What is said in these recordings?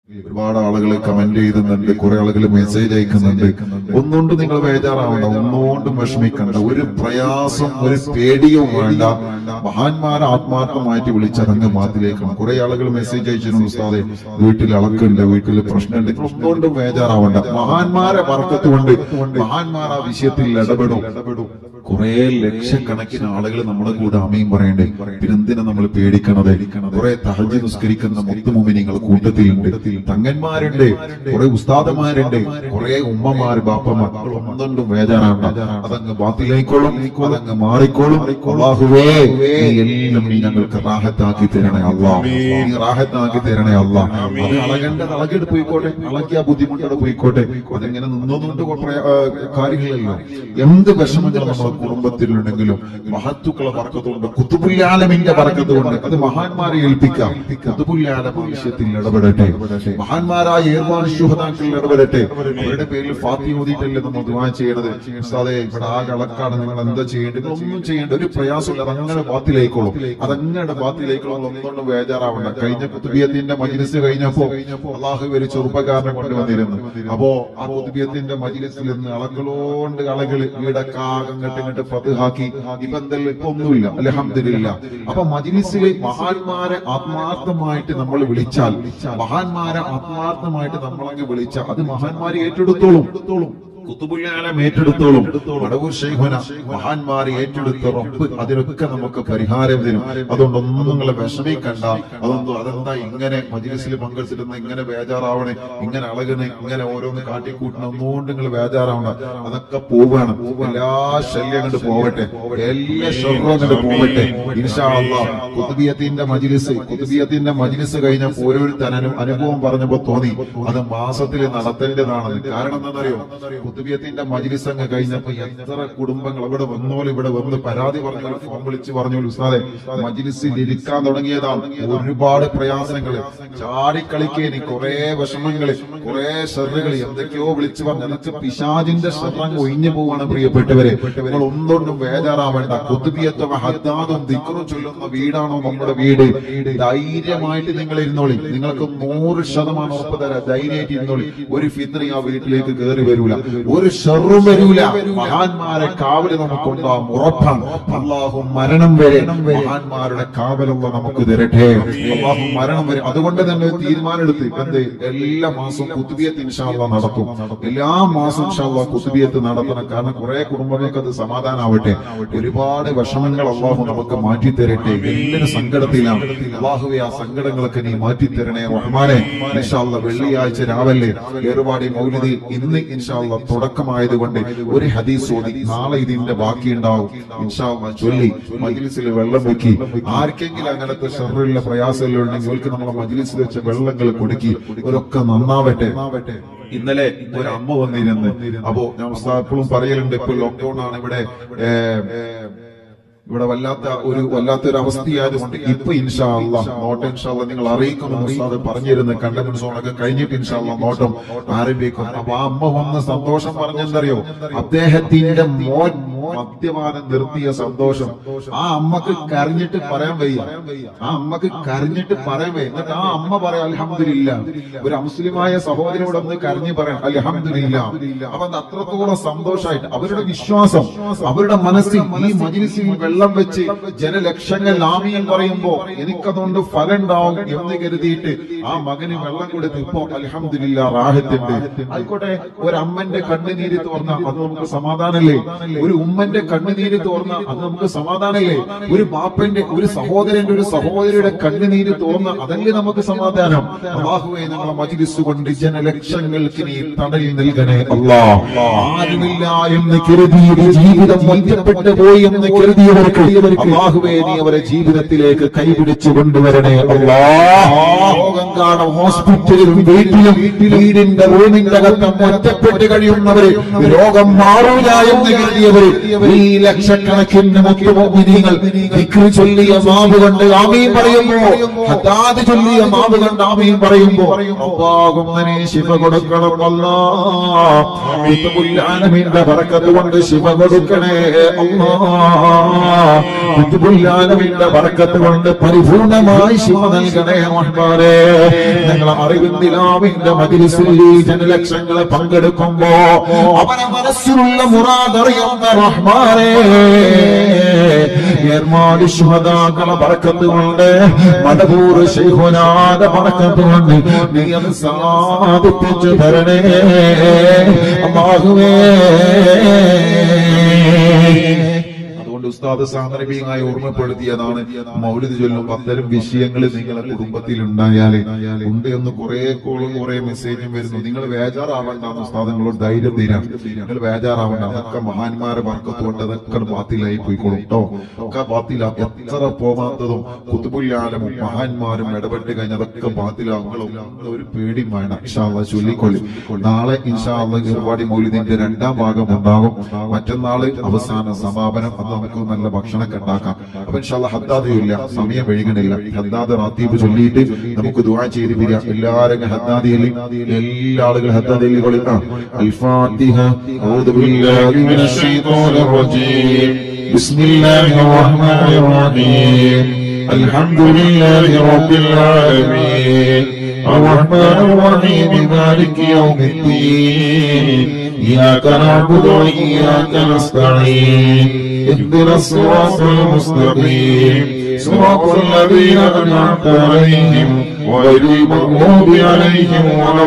ഒരുപാട് ആളുകൾ കമന്റ് ചെയ്യുന്നുണ്ട്, കുറെ ആളുകൾ മെസ്സേജ് അയക്കുന്നുണ്ട്. ഒന്നുകൊണ്ട് നിങ്ങൾ ബേജാറാവണ്ട, ഒന്നുകൊണ്ടും വിഷമിക്കണ്ട, ഒരു പ്രയാസം ഒരു പേടിയും വേണ്ട. മഹാന്മാരെ ആത്മാർത്ഥമായിട്ട് വിളിച്ചറങ്ങ് മാത്തിലേക്കാണ്. കുറെ ആളുകൾ മെസ്സേജ് അയച്ചിട്ടുണ്ട്, ഉസ്താദേ വീട്ടിൽ അളക്കുണ്ട്, വീട്ടിൽ പ്രശ്നമുണ്ട്. ഒന്നുകൊണ്ടും ബേജാറാവണ്ട. മഹാന്മാരെ ബർക്കത്ത് കൊണ്ട് മഹാന്മാർ ആ വിഷയത്തിൽ ഇടപെടും. കുറെ ലക്ഷക്കണക്കിന് ആളുകൾ നമ്മുടെ കൂടെ ആമീൻ പറയണ്ടേ. പിന്നെന്തിനാ നമ്മൾ പേടിക്കണത്? കുറെ തഹജ്ജുദ് നിസ്കരിക്കുന്ന മുത്തുമുമിനീങ്ങൾ കൂട്ടത്തിലുണ്ട്, തങ്ങന്മാരുണ്ട്, കുറെ ഉസ്താദന്മാരുണ്ട്, കുറെ ഉമ്മമാര് ബാപ്പമാർ. ഒന്നുകൊണ്ടും വേദനാണ്ട, അതങ്ങ് ബാത്തിലായിക്കോളും, അതങ്ങ് മാറിക്കോളും. അല്ലാഹുവേ എല്ലാം നീ ഞങ്ങൾക്ക് റാഹത്താക്കി തരണേ അല്ലാഹ്, നീ റാഹത്താക്കി തരണേ അല്ലാഹ്. അത് അളകേണ്ടത് അളകിട്ട് പോയിക്കോട്ടെ, അളക്കിയ ബുദ്ധിമുട്ടോടെ പോയിക്കോട്ടെ. അതെങ്ങനെ നിന്നോന്നുകൊണ്ട് കാര്യങ്ങളില്ലല്ലോ. എന്ത് വിഷമങ്ങൾ നമ്മുടെ കുടുംബത്തിലുണ്ടെങ്കിലും മഹത്തുക്കളെ ബർക്കത്തുകൊണ്ട്, ഖുതുബുൽ ആലമിന്റെ ബർക്കത്ത് കൊണ്ട് അത് മഹാന്മാരെ ഏൽപ്പിക്കാം. ഖുതുബുൽ ആലം വിഷയത്തിൽ ഇടപെടട്ടെ, മഹാന്മാരായ ഏർവാൻ ശുഹദാക്കളിൽ ഇടപെടട്ടെ. അവരുടെ പേരിൽ ഫാത്തിഹ ഓതിയിട്ടല്ലേ നമ്മൾ ദുആ ചെയ്യണത്. ഉസ്താദേ ഇവിടെ ആ കളക്കാണ്, നിങ്ങൾ എന്താ ചെയ്യേണ്ടത്? ഒന്നും ചെയ്യേണ്ട, ഒരു പ്രയാസമില്ല, അതങ്ങനെ ബാത്തിലായിക്കോളും, അതങ്ങനെ ബാത്തിലായിക്കോളും. ഒന്നുകൊണ്ട് ബേജാറാവണ്ട. കഴിഞ്ഞ ഖുതുബിയത്തിന്റെ മജ്ലിസ് കഴിഞ്ഞപ്പോ അല്ലാഹു ഒരു ചെറുപ്പക്കാരനെ കൊണ്ടുവന്നിരുന്നു. അപ്പോ ആ ഖുതുബിയത്തിന്റെ മജ്ലിസിൽ നിന്ന് അളകളോണ്ട് ആളുകൾ വീടക്കാകങ്ങട്ട് ഇങ്ങോട്ട് ഫത്ഹാക്കി. ഇപ്പൊ എന്തെല്ലാം ഇപ്പൊ ഒന്നുമില്ല, അൽഹംദുലില്ലാ. അപ്പൊ മജ്ലിസിലെ മഹാന്മാരെ ആത്മാർത്ഥമായിട്ട് നമ്മൾ വിളിച്ചാൽ, മഹാന്മാരെ ആത്മാർത്ഥമായിട്ട് നമ്മളങ്ങ് വിളിച്ചാൽ അത് മഹാന്മാരെ ഏറ്റെടുത്തോളും. ഖുതുബുൽ ആലം ഏറ്റെടുത്തോളും. വടവൂർ ശൈഖുന മഹാന്മാരെ ഏറ്റെടുത്ത റബ്ബ് അതിനൊക്കെ നമുക്ക് പരിഹാരം തരും. അതുകൊണ്ടൊന്നും നിങ്ങളെ വിഷമിക്കണ്ട. അതെന്താ ഇങ്ങനെ മജ്ലിസിൽ പങ്കെടുത്തിരുന്ന ഇങ്ങനെ ബേജാറാവണേ, ഇങ്ങനെ അളകണേ, ഇങ്ങനെ ഓരോന്ന് കാട്ടിക്കൂട്ടണം, ഒന്നുകൊണ്ട് നിങ്ങൾ ബേജാറാവണ്ട. അതൊക്കെ പോവാണ്. എല്ലാ ശല്യം കണ്ട് പോവട്ടെ, എല്ലാ ഷർറും കണ്ട് പോവട്ടെ ഇൻഷാ അല്ലാഹ്. ഖുതുബിയത്തിന്റെ മജ്ലിസ് കഴിഞ്ഞപ്പോൾ ഓരോരുത്തരും അനുഭവം പറഞ്ഞപ്പോ തോന്നി അത് മാസത്തിൽ നടത്തേണ്ടതാണെന്ന്. കാരണം എന്താണെന്നറിയോ? ഖുതുബിയത്തിന്റെ മജ്ലിസ് അങ്ങ് കഴിഞ്ഞപ്പോ എത്ര കുടുംബങ്ങൾ അവിടെ വന്നോലും ഇവിടെ വന്ന് പരാതി പറഞ്ഞു, ഫോൺ വിളിച്ച് പറഞ്ഞു, ഉസ്താദേ മജ്ലിസിൽ ഇരിക്കാൻ തുടങ്ങിയതാണ്, ഒരുപാട് പ്രയാസങ്ങള്, ചാടിക്കളിക്കേനി, കുറെ വിഷമങ്ങള്, കുറെ ഷർറുകൾ, എന്തൊക്കെയോ വിളിച്ചു പറഞ്ഞു. അതൊക്കെ പിശാചിന്റെ ഷർറങ്ങ് ഒഴിഞ്ഞു പോവാണ്. പ്രിയപ്പെട്ടവരെ, നിങ്ങൾ ഒന്നുകൊണ്ടും ബേജാറാവേണ്ട. ഖുതുബിയത്തും ഹദ്ദാദും ദിക്റും ചൊല്ലുന്ന വീടാണോ നമ്മുടെ വീട്? ധൈര്യമായിട്ട് നിങ്ങൾ ഇരുന്നോളി. നിങ്ങൾക്ക് 100% ഉറപ്പ് തരാം, ധൈര്യമായിട്ട് ഇരുന്നോളി. ഒരു ഫിത്ന ആ വീട്ടിലേക്ക് കയറി വരൂല, ഒരു ഷർറും വരൂല. മഹാന്മാരെ കാവല് നമുക്കുണ്ടാവും, ഉറപ്പാണ്. അല്ലാഹു മരണം വരെ മഹാന്മാരുടെ കാവലുള്ള നമുക്ക് തരട്ടെ. അല്ലാഹു മരണം വരെ. അതുകൊണ്ട് തന്നെ ഒരു തീരുമാനം എടുത്ത് എന്ത്, എല്ലാ മാസവും ഖുതുബിയത്ത് ഇൻഷാ അല്ലാഹ് നടത്തും. എല്ലാ മാസവും ഇൻഷാ അല്ലാഹ് ഖുതുബിയത്ത് നടത്തണം. കാരണം കുറെ കുടുംബങ്ങൾക്ക് അത് സമാധാനാവട്ടെ. ഒരുപാട് വിഷമങ്ങൾ അല്ലാഹു നമുക്ക് മാറ്റി തരട്ടെ. എല്ലാവരും സങ്കടത്തിലാണ്. അല്ലാഹുവേ ആ സങ്കടങ്ങളൊക്കെ നീ മാറ്റി തരണേ റഹ്മാനെ. ഇൻഷാ അല്ലാഹ് വെള്ളിയാഴ്ച രാവിലെ ഏറുവാടി മൗലിദി ഇന്ന് ഇൻഷാ അല്ലാഹ് തുടക്കമായതുകൊണ്ട് ഒരു ഹദീസ് ഓതി, നാളെ ഇതിന്റെ ബാക്കി ഉണ്ടാവും ഇൻഷാ അല്ലാഹ് ചൊല്ലി മജ്ലിസിൽ വെള്ളം വെക്കി. ആർക്കെങ്കിലും അങ്ങനത്തെ ഷർറുള്ള പ്രയാസങ്ങൾ ഉണ്ടെങ്കിൽ അവർക്ക് നമ്മളെ മജ്ലിസിൽ വെച്ച വെള്ളങ്ങൾ കൊടുക്കി, ഇവരൊക്കെ നന്നാവട്ടെ. ഇന്നലെ ഒരു അമ്മ വന്നിരുന്ന്. അപ്പോ ഞാൻ എപ്പോഴും പറയലുണ്ട്, ഇപ്പൊ ലോക്ക്ഡൌൺ ആണ് ഇവിടെ വല്ലാത്തൊരു അവസ്ഥയായതുകൊണ്ട് ഇപ്പൊ ഇൻഷാ അല്ലാഹ് നോട്ടം ഇൻഷാ അല്ലാഹ് നിങ്ങൾ അറിയിക്കുമെന്ന് ഉസ്താദ് പറഞ്ഞിരുന്നു. കണ്ടന്റ് സോണൊക്കെ കഴിഞ്ഞിട്ട് ഇൻഷാ അല്ലാഹ് നോട്ടം ആരംഭിക്കും. അപ്പൊ ആ അമ്മ വന്ന് സന്തോഷം പറഞ്ഞെന്തറിയോ? അദ്ദേഹത്തിന്റെ മോൻ മദ്യപാനം നിർത്തിയ സന്തോഷം. ആ അമ്മക്ക് കരഞ്ഞിട്ട് പറയാൻ വയ്യ, ആ അമ്മക്ക് കരഞ്ഞിട്ട് പറയാൻ വയ്യ. എന്നിട്ട് ആ അമ്മ പറയാം അൽഹംദുലില്ലാ. ഒരു മുസ്ലിമായ സഹോദരിയോടൊന്ന് കരഞ്ഞു പറയാം അൽഹംദുലില്ലാ. അപ്പൊ അത്രത്തോളം സന്തോഷമായിട്ട് അവരുടെ വിശ്വാസം, അവരുടെ മനസ്സിൽ ഈ മജ്ലിസിൽ വെള്ളം വെച്ച് ജനലക്ഷങ്ങൾ ആമീൻ പറയുമ്പോ എനിക്കതുകൊണ്ട് ഫലം ഉണ്ടാവും എന്ന് കരുതിയിട്ട് ആ മകന് വെള്ളം കൊടുത്ത് ഇപ്പോ അൽഹംദുലില്ലാ റാഹത്തുണ്ട്. ആയിക്കോട്ടെ, ഒരു അമ്മന്റെ കണ്ണുനീര് തോർന്ന അത് നമുക്ക് സമാധാനല്ലേ? ഒരു ഉമ്മന്റെ കണ്ണുനീര് തോർന്ന അത് നമുക്ക് സമാധാനല്ലേ? ഒരു ബാപ്പന്റെ, ഒരു സഹോദരന്റെ, ഒരു സഹോദരിയുടെ കണ്ണുനീര് തോർന്ന അതല്ലേ നമുക്ക് സമാധാനം? അല്ലാഹുവേ ഞങ്ങളെ മജ്ലിസ് കൊണ്ട് ജനലക്ഷങ്ങൾക്ക് നീ തണൽ നൽകണേ അല്ലാഹ്. ആരുമില്ല എന്ന് കരുതി ജീവിതം ഒറ്റപ്പെട്ടു പോയി എന്ന് കരുതിയവർക്ക് അല്ലാഹുവേ നീ അവരെ ജീവിതത്തിലേക്ക് കൈപിടിച്ചു കൊണ്ടുവരണേ അല്ലാഹ്. രോഗം കാണും ഹോസ്പിറ്റലിലും വീട്ടിലും വീടിന്റെ റൂമിന്റെ അകത്തും ഒറ്റപ്പെട്ട് കഴിയുന്നവര്, രോഗം മാറൂല എന്ന് കരുതിയവര് ഈ ലക്ഷക്കണക്കിന് മുഅ്മിനീങ്ങൾ ദിക്ർ ചൊല്ലിയ മാവ് കൊണ്ട് ആമീൻ പറയുമ്പോ, ഹദ്ദാദ് ചൊല്ലിയ മാവ് കൊണ്ട് ആമീൻ പറയുമ്പോ റബ്ബാകുന്നനെ ശിഫ കൊടുക്കണം അല്ലാഹ്. റബ്ബുൽ ആലമീന്റെ ബറക്കത്ത് കൊണ്ട് ശിഫ കൊടുക്കണേ അല്ലാഹ്. റബ്ബുൽ ആലമീന്റെ ബറക്കത്ത് കൊണ്ട് പരിപൂർണമായി ശിഫ നൽകണേ റഹ്മാനേ. ഞങ്ങൾ അറിവിന്ദിലാവിന്റെ മജ്ലിസിൽ ഈ ജനലക്ഷങ്ങളെ പങ്കെടുക്കുമ്പോ അവരെ മനസ്സിലുള്ള മുറാദ് അറിയുന്ന റഹ്മാനേ, ഏർമാടി ശുഹദാക്കളെ ബറക്കത്ത് കൊണ്ട് മടവൂർ ശൈഖുനാന്റെ ബറക്കത്ത് കൊണ്ട് നീ അത് സാധിപ്പിച്ചു തരണേ അല്ലാഹുവേ. ഉസ്താദ് സാന്ദർഭികമായി ഓർമ്മപ്പെടുത്തിയതാണ്, മൗലിദ് ചൊല്ലുമ്പോൾ അത്തരം വിഷയങ്ങൾ നിങ്ങളുടെ കുടുംബത്തിൽ ഉണ്ടായാലേ ഉണ്ട് എന്ന് കുറെ കോളും കുറെ മെസ്സേജും വരുന്നു. നിങ്ങൾ ബേജാറാവണ്ടെന്ന് ഉസ്താദ് നിങ്ങളോട് ധൈര്യം തരാം. നിങ്ങൾ ബേജാറാവണ്ട, അതൊക്കെ മഹാന്മാരെ ബർക്കത്ത് കൊണ്ട് അതൊക്കെ ബാത്തിലായി പോയിക്കോളും കേട്ടോ. ഒക്കെ ബാത്തില, എത്ര പോകാത്തതും ഖുതുബുൽ ആലമും മഹാന്മാരും ഇടപെട്ട് കഴിഞ്ഞാൽ അതൊക്കെ ബാത്തിലാകും. ഒരു പേടിയും വേണം. ഇൻഷാ അല്ലാഹ് ചൊല്ലിക്കൊള്ളി. നാളെ ഇൻഷാ അല്ലാഹ് ചെറുപാടി മൗലിദിന്റെ 2ാം ഭാഗം ഉണ്ടാകും. മറ്റന്നാള് അവസാന സമാപനം. അത് നമുക്ക് നല്ല ഭക്ഷണമൊക്കെ ഉണ്ടാക്കാം. അപ്പൊ ഇൻഷാ അല്ലാഹ് ഹദ്ദാദ് ഇല്ല, സമയം വൈകണില്ല. ഹദ്ദാദ് റാത്തീബ് ചൊല്ലിയിട്ട് നമുക്ക് ദുആ ചെയ്ത് പിരിയാം. എല്ലാവരും ഹദ്ദാദ് ചൊല്ലി, എല്ലാ ആളുകളും ഹദ്ദാദ് ചൊല്ലി. അൽ ഫാത്തിഹ. അഊദു ബില്ലാഹി മിനശ് ശൈത്വാനിർ റജീം. ബിസ്മില്ലാഹിർ റഹ്മാനിർ റഹീം. അൽഹംദുലില്ലാഹി റബ്ബിൽ ആലമീൻ. അർറഹ്മാനിർ റഹീം. മാലികി യൗമിദ്ദീൻ. إياك نعبد وإياك نستعين. اهدنا الصراط المستقيم. صراط الذين أنعمت عليهم غير المغضوب عليهم ولا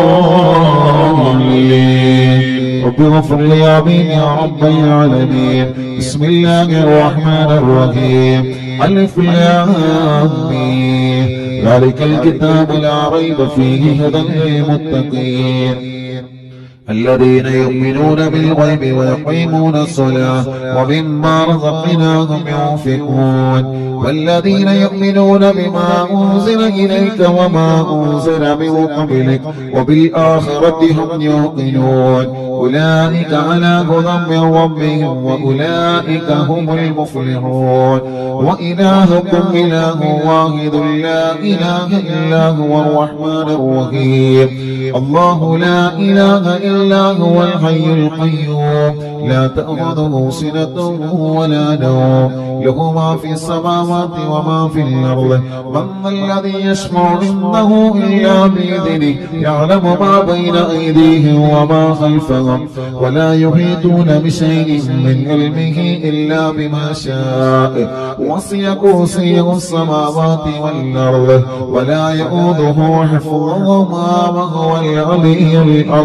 الضالين. رب اغفر لي آمين يا رب العالمين. بسم الله الرحمن الرحيم. ألف لام ميم. ذلك الكتاب لا ريب فيه هدى للمتقين الذين يؤمنون بالغيب ويقيمون الصلاة ومما رزقناهم ينفقون والذين يؤمنون بما أنزل إليك وما أنزل من قبلك وبالآخرة هم يوقنون أولئك على هدى من ربهم وأولئك هم المفلحون. وإلهكم إله واحد لا إله إلا هو الرحمن الرحيم. الله لا إله إلا هو الحي القيوم لا تأخذه سنة ولا نوم له ما في السماوات وما في الأرض. من الذي يشفع عنده إلا بإذنه يعلم ما بين أيديهم وما خلفهم ولا يحيطون بشيء من علمه إلا بما شاء. وسع كرسيه السماوات والأرض ولا يؤوده حفظهما وهو العلي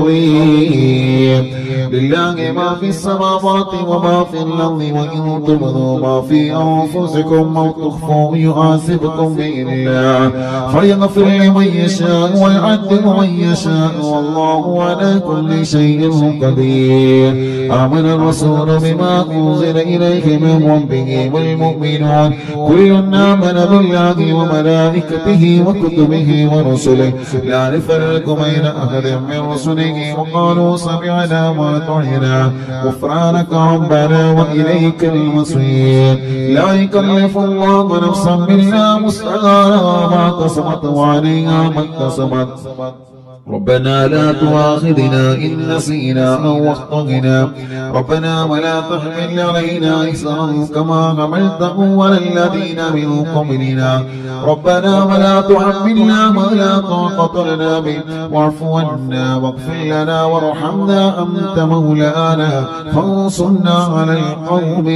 العظيم. لله ما في السماوات وما في الأرض وإن تبدوا ما في أنفسكم أو تخفوه يحاسبكم به الله فيغفر لمن يشاء ويعذب من يشاء والله على كل شيء قدير. آمن الرسول بما أنزل إليه من ربه والمؤمنون كل آمن بالله وملائكته وكتبه ورسله لا نفرق بين أحد من رسله وقالوا سمعنا وأطعنا غفرانك ربنا وإليك المصير. لا يكلف الله نفسا إلا وسعها ما كسبت وعليها ما اكتسبت. ربنا لا تؤاخذنا إن نسينا أو أخطأنا ربنا ولا تحمل علينا إصرا كما حملته على الذين من قبلنا ربنا ولا تحملنا ما لا طاقة لنا به واعف عنا واغفر لنا وارحمنا أنت مولانا فانصرنا على القوم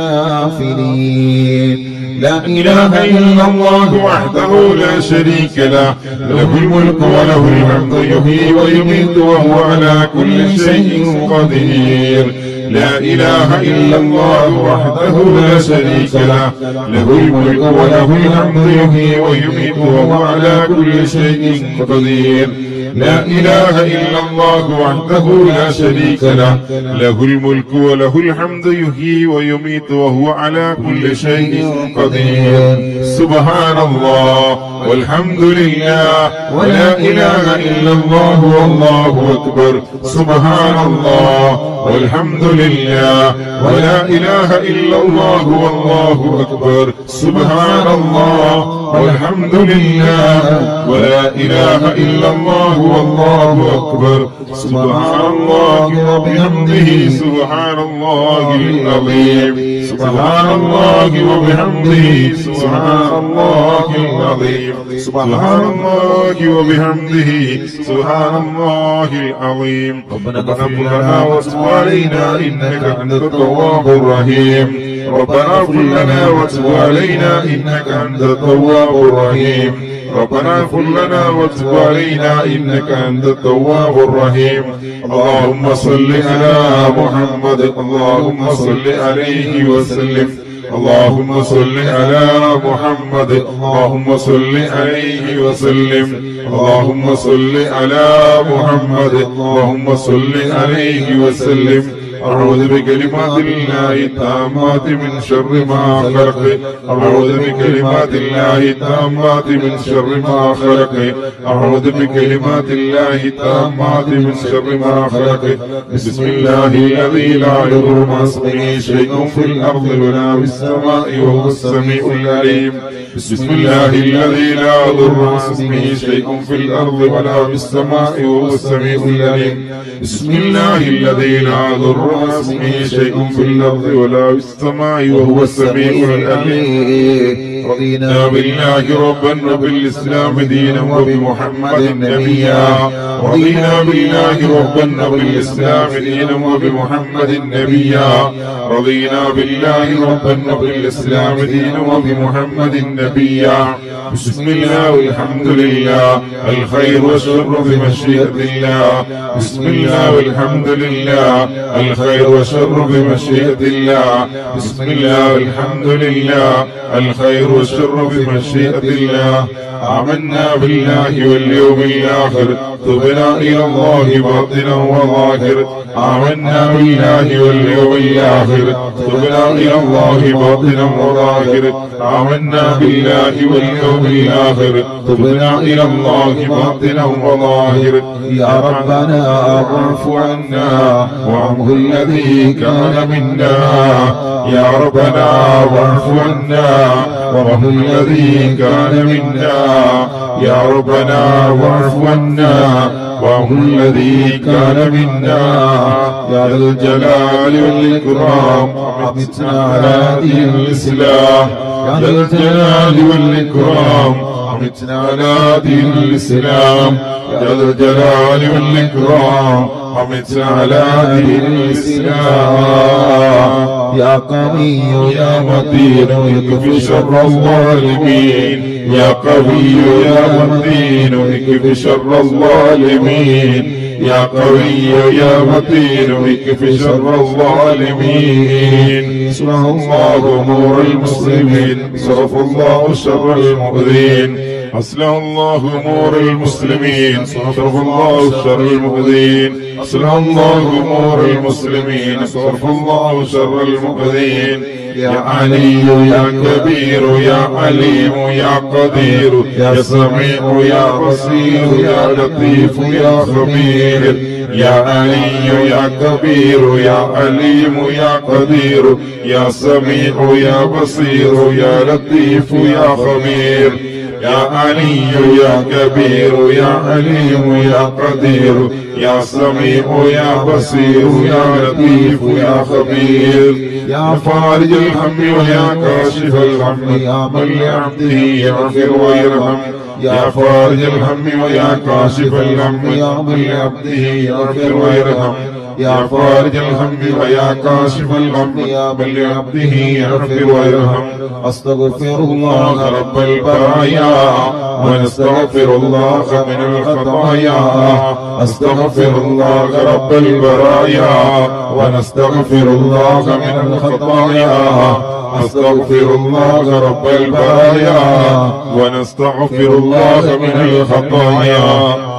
الكافرين. لا إله إلا الله وحده لا شريك له له الملك وله الحمد يحيي ويميت وهو على كل شيء قدير. لا إله إلا الله وحده لا شريك له له الملك وله الحمد يحيي ويميت وهو على كل شيء قدير. لا إله إلا الله وحده لا شريك له له الملك وله الحمد يحيي ويميت وهو على كل شيء قدير سبحان الله والحمد لله ولا إله إلا الله والله أكبر سبحان الله والحمد لله ولا إله إلا الله والله أكبر سبحان الله والحمد لله ولا إله إلا الله والله أكبر سبحان الله وبحمده سبحان الله العظيم سبحان الله وبحمده سبحان الله العظيم سبحان الله وبحمده سبحان الله العظيم ربنا اغفر لنا وتب علينا إنك أنت التواب الرحيم ربنا اغفر لنا وتب علينا إنك أنت التواب الرحيم ربنا اغفر لنا وتب علينا إنك أنت التواب الرحيم اللهم صل على محمد اللهم صل عليه وسلم اللهم صل على محمد اللهم صل عليه وسلم اللهم صل على محمد اللهم صل عليه وسلم أعوذ بكلمات الله التامات من شر ما خلق أعوذ بكلمات الله التامات من شر ما خلق أعوذ بكلمات الله التامات من شر ما خلق بسم الله الذي لا يضر مع اسمه شيء في الأرض ولا في السماء وهو السميع العليم بسم الله الذي لا يضر مع اسمه شيء في الأرض ولا في السماء وهو السميع العليم بسم الله الذي لا يضر مع اسمه شيء في الأرض ولا في السماء وهو السميع العليم رضينا بالله ربا وبالإسلام دينا وبمحمد نبيا رضينا بالله ربا وبالإسلام دينا وبمحمد نبيا رضينا بالله ربا وبالإسلام دينا وبمحمد نبيا بسم الله والحمد لله الخير والشر بمشيئة الله بسم الله والحمد لله الخير والشر بمشيئة الله بسم الله والحمد لله الخير والشر بمشيئة الله آمنا بالله واليوم الآخر تبنا إلى الله باطنا وظاهر آمنا بالله واليوم الآخر تبنا إلى الله باطنا وظاهر آمنا بالله واليوم الآخر تبنا إلى الله باطنا وظاهر يا ربنا اعف عنا وعنه الذي كان منا يا ربنا واعف عنا وعنه الذي كان منا يا ربنا واعف عنا وهو الذي كان منا يا ذا الجلال والإكرام أمتنا على دين الإسلام يا ذا الجلال والإكرام أمتنا على دين الإسلام يا ذا الجلال والإكرام أمتنا على دين الإسلام يا قوي يا متين اكف شر الظالمين يا قوي يا متين اكف شر الظالمين يا قوي يا متين اكف شر الظالمين صرف الله أمور المسلمين صرف الله شر المؤذين أصلح الله أمور المسلمين صرف الله شر المؤذين أصلح الله أمور المسلمين صرف الله شر المؤذين يا علي يا كبير يا عليم يا قدير يا سميع يا بصير يا لطيف يا خبير يا علي يا كبير يا عليم يا قدير يا سميع يا بصير يا لطيف يا خبير يا علي يا كبير يا عليم يا قدير يا سميع يا بصير يا لطيف يا خبير يا فارج الهم ويا كاشف الهم يا من لعبده يغفر ويرحم يا فارج الهم ويا كاشف الهم يا من لعبده يغفر ويرحم يا فارج الهم ويا كاشف الغم يا من لعبده يغفر ويرحم أستغفر الله رب البرايا ونستغفر الله من الخطايا أستغفر الله رب البرايا ونستغفر الله من الخطايا أستغفر الله رب البرايا ونستغفر الله من الخطايا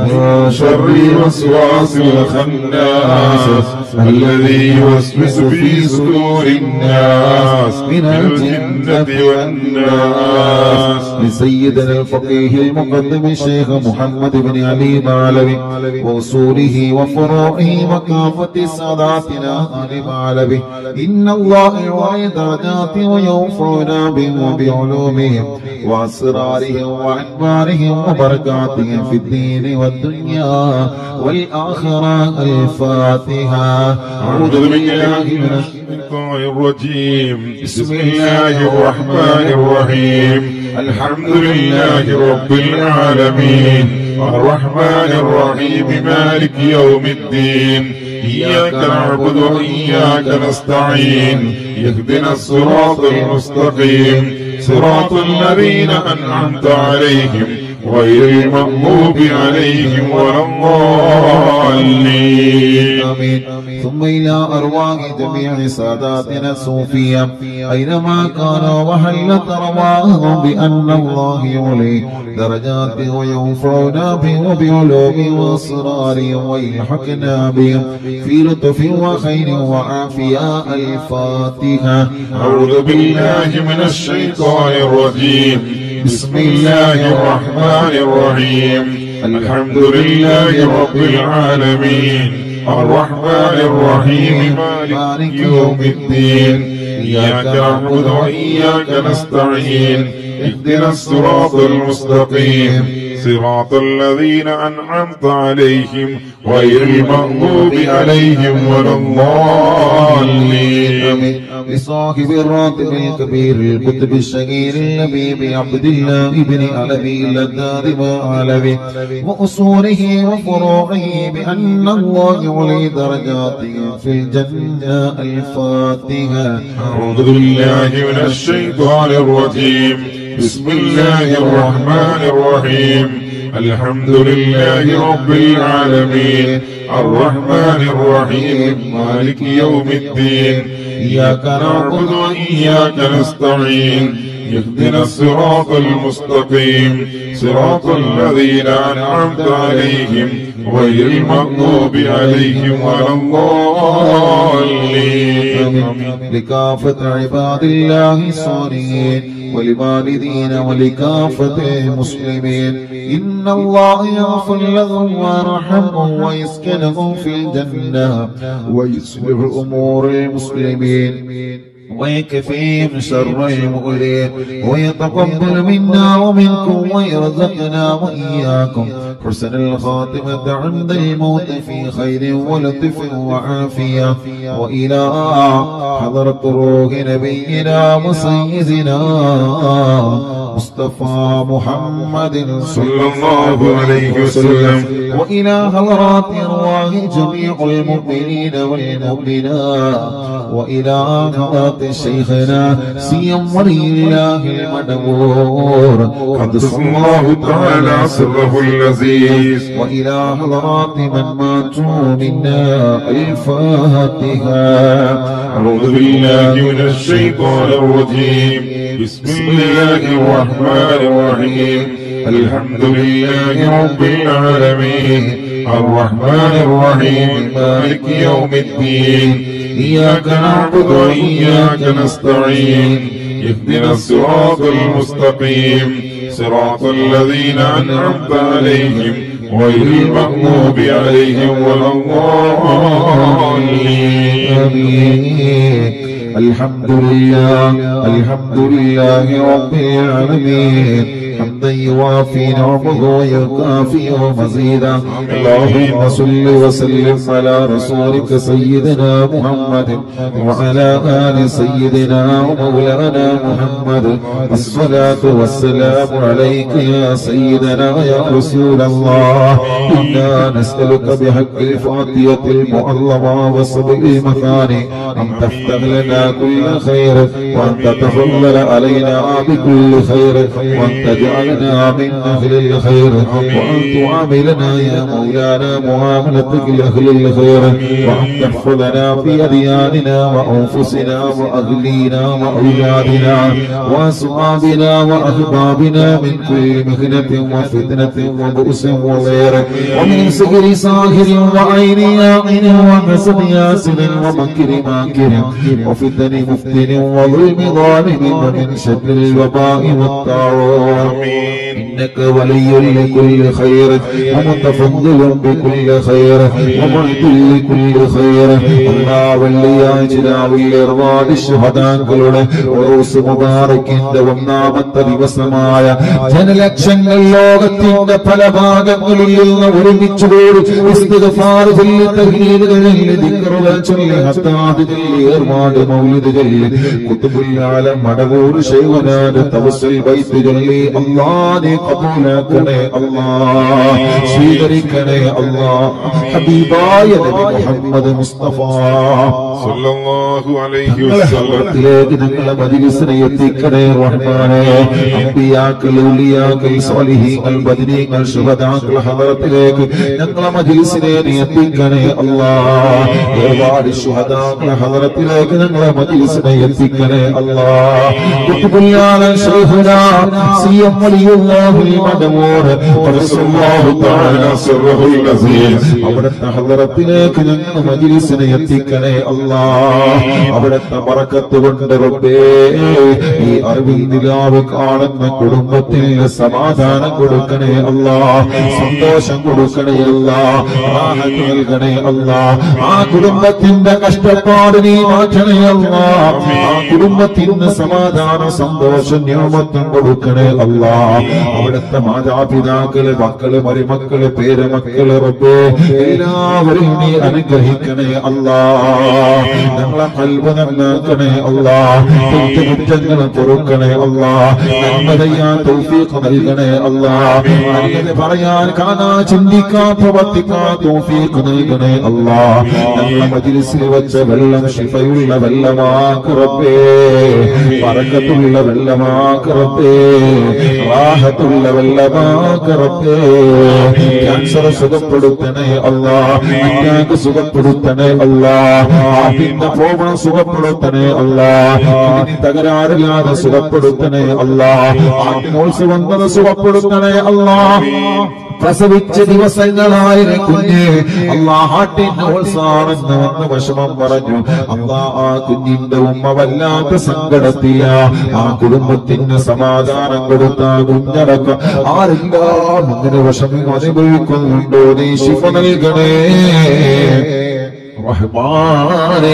من شر الوسواس الخناس الذي يوسوس في صدور الناس من الجنة والناس. لسيدنا الفقيه المقدم الشيخ محمد بن علي معلبي وأصوله وفروعه وكافة ساداتنا آل معلبي. إن الله يرفع درجات وينفعنا بهم وبعلومهم وأسرارهم وأنوارهم وبركاتهم في الدين والدنيا والآخرة. الفاتحة. أعوذ بالله من الشيطان الرجيم. بسم الله الرحمن الرحيم. الحمد لله رب العالمين الرحمن الرحيم مالك يوم الدين. إياك نعبد وإياك نستعين. اهدنا الصراط المستقيم صراط الذين أنعمت عليهم غير المغضوب عليهم ولا الضالين. آمين. ثم إلى أرواح جميع ساداتنا الصوفية أينما كانوا وحلت أرواحهم بأن الله يولي درجات وينفعنا بهم وبعلوم وأسرارهم ويلحقنا بهم في لطف وخير وعافية. الفاتحة. أعوذ بالله من الشيطان الرجيم. بسم الله الرحمن الرحيم. الحمد لله رب العالمين الرحمن الرحيم مالك يوم الدين. إياك نعبد وإياك نستعين. اهدنا الصراط المستقيم صراط الذين أنعمت عليهم غير المغضوب عليهم ولا الضالين. لصاحب الراتب الكبير الكتب الشهير اللبيب عبد الله بن علوي اللذاذ علوي وأصوله وفروعه بأن الله يولي درجاته في الجنة. الفاتحة. أعوذ بالله من الشيطان الرجيم. بسم الله الرحمن الرحيم. الحمد لله رب العالمين الرحمن الرحيم مالك يوم الدين. إياك نعبد وإياك نستعين. اهدنا الصراط المستقيم صراط الذين أنعمت عليهم غير المغضوب عليهم ولا الضالين. لكافة عباد الله الصالحين ولوالدين ولكافة المسلمين. إن الله يغفر لهم ويرحمهم ويسكنهم في الجنة ويصلح أمور المسلمين ويكفيهم شر المؤذين ويتقبل منا ومنكم ويرزقنا وإياكم حسن الخاتمة عند الموت في خير ولطف وعافية. وإلى حضرة روح نبينا وسيدنا مصطفى محمد صلى الله عليه وسلم. وإلى حضرات أرواح جميع المؤمنين والمؤمنات وإلى حضرات شيخنا سيم ولي الله المدبور قدس الله تعالى سره العزيز. وإلى حضرات من ماتوا منا. الفاتحة. أعوذ بالله من الشيطان الرجيم. بسم الله الرحمن الرحيم. الحمد لله رب العالمين الرحمن الرحيم مالك يوم الدين. إياك نعبد وإياك نستعين. اهدنا الصراط المستقيم صراط الذين أنعمت عليهم غير المغضوب عليهم ولا الضالين. الحمد لله رب العالمين حمدا يوافي نعمه ويكافئ مزيدا. اللهم صل وسلم على رسولك سيدنا محمد وعلى آل سيدنا ومولانا محمد. الصلاة والسلام عليك يا سيدنا يا رسول الله. إنا نسألك بحق الفاتحة المعظمة وسبع المثاني أن تفتح لنا كل خير وأن تتفضل علينا بكل خير وأن تجعل واجعلنا من أهل الخير وأن تعاملنا يا مولانا معاملتك لأهل الخير وأن تحفظنا في أدياننا وأنفسنا وأهلينا وأولادنا وأصحابنا وأحبابنا من كل مهنة وفتنة وبؤس وغير ومن سحر ساحر وعين عين وحسد ياسر ومكر ماكر وفتن مفتن وظلم ظالم ومن شر الوباء والطاعون إنك ولي لكل خير ومتفضل بكل خير ومعد لكل خير الله ولياجنا والإرضاء الشهداء ഉറൂസ് മുബാറക്കിന്റെ ഒന്നാമത്തെ ദിവസമായ ജനലക്ഷങ്ങൾ ലോകത്തിന്റെ പല ഭാഗങ്ങളിൽ നിന്ന് ഒരുമിച്ചുകൂടി ഇസ്തിഗ്ഫാർ ചൊല്ലി തഹ്ലീലുകൾ ചൊല്ലി ദിക്റുകൾ ചൊല്ലി ഹത്താദ് ചൊല്ലി ഏർവാട് മൗലിദ് ചൊല്ലി ഖുതുബുൽ ആലം മടവൂർ ശൈഖനാന്റെ തവസ്സുൽ ബൈത്ത് ചൊല്ലി അല്ലാഹ് നീ ഖബൂലാക്കണേ അല്ലാഹ് സ്വീകരിക്കണേ അല്ലാഹ് ഹബീബായ നബി മുഹമ്മദ് മുസ്തഫ സല്ലല്ലാഹു അലൈഹി വസല്ലം ഞങ്ങളെ മജ്‌ലിസിനെ എത്തിക്കണേ റഹ്മാനേ അംബിയാക്കൾ ഔലിയാക്കൾ സ്വാലിഹീങ്ങൾ ബദരീങ്ങൾ ശുഹദാക്കൾ ഹദറത്തിലേക്ക് ഞങ്ങളെ മജ്‌ലിസിനെ എത്തിക്കണേ അല്ലാഹ് ഒരുപാട് ശുഹദാക്കൾ ഹദറത്തിലേക്ക് ഞങ്ങളെ മജ്‌ലിസിനെ എത്തിക്കണേ അല്ലാഹ് ഖുതുബുൽ ശൈഖുനാ സിയം വലിയുല്ലാഹുൽ മദമൂർ റസൂലുള്ളാഹി തആല സിർറുൽ അസീസ് അവിടുത്തെ ഹദറത്തിലേക്ക് ഞങ്ങളെ മജ്‌ലിസിനെ എത്തിക്കണേ അല്ലാഹ് അവിടുത്തെ ബറക്കത്ത് കൊണ്ട് റബ്ബേ ഈ അറിവിൽ നിലാവ് കാണുന്ന കുടുംബത്തിന് സമാധാനം കൊടുക്കണേ അല്ലാഹ് സന്തോഷം കൊടുക്കണേ അല്ലാഹ് റാഹത്ത് നൽകണേ അല്ലാഹ് ആ കുടുംബത്തിന്റെ കഷ്ടപ്പാട് നീ മാറ്റണേ അല്ലാഹ് ആ കുടുംബത്തിന് സമാധാനം സന്തോഷം നിയമത്വം കൊടുക്കണേ അല്ലാഹ് അവിടുത്തെ മാതാപിതാക്കള് മക്കള് മരുമക്കള് പേരമക്കള് റബ്ബേ എല്ലാവരും നീ അനുഗ്രഹിക്കണേ അല്ലാഹ് ഞങ്ങളെ ഖൽബ് നന്നാക്കണേ അല്ലാഹ് കുറ്റങ്ങൾ പൊറുക്കണേ അല്ലാഹ് നന്മ ചെയ്യാൻ തൗഫീഖ് നൽകണേ അല്ലാഹ് നല്ലത് പറയാൻ കാണാൻ ചിന്തിക്കാൻ പ്രവർത്തിക്കാൻ തൗഫീഖ് നൽകണേ അല്ലാഹ് ഞങ്ങളുടെ മജ്‌ലിസിൽ വെച്ച വെള്ളം ശിഫയുള്ള വെള്ളമാക്ക് റബ്ബേ ബറക്കത്തുള്ള വെള്ളമാക്ക് റബ്ബേ റാഹത്തുള്ള വെള്ളമാക്ക് റബ്ബേ ക്യാൻസർ സുഖപ്പെടുത്തണേ അല്ലാഹ് അറ്റാക്ക് സുഖപ്പെടുത്തണേ അല്ലാഹ് ഹാർട്ടിന്റെ പ്രോബ്ലം സുഖപ്പെടുത്തണേ അല്ലാഹ് കിഡ്നി തകരാറില്ലാതെ സുഖപ്പെടുത്തണേ അല്ലാഹ് ഹാർട്ടിനോൾസ് വന്നത് സുഖപ്പെടുത്തണേ അല്ലാഹ് പ്രസവിച്ച ദിവസങ്ങളായ കുഞ്ഞ് അല്ലാഹ് ഹാർട്ടിന്റെ ഓൾസാണെന്ന് വന്ന് വിഷമം പറഞ്ഞു അല്ലാഹ് ആ കുഞ്ഞിന്റെ ഉമ്മ വല്ലാത്ത സങ്കടത്തില ആ കുടുംബത്തിന് സമാധാനം കൊടുത്ത കുഞ്ഞടക്കം ആരെല്ലാം അങ്ങനെ വിഷമം അനുഭവിക്കുന്നുണ്ടോ നീ ശിഫ നൽകണേ റഹ്മാനേ